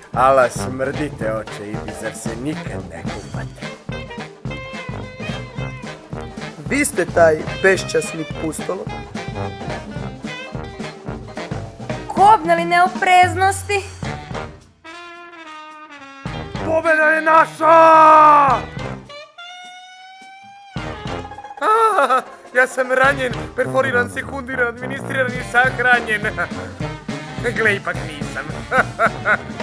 Ala smrdite očeidi, zar se nikad ne kupate? Vi ste taj beščasni pustolo. Kobnali neopreznosti. Pobjeda je naša! Ja sam ranjen, perforiran, sekundiran, administriran i sahranjen. Gle, ipak nisam.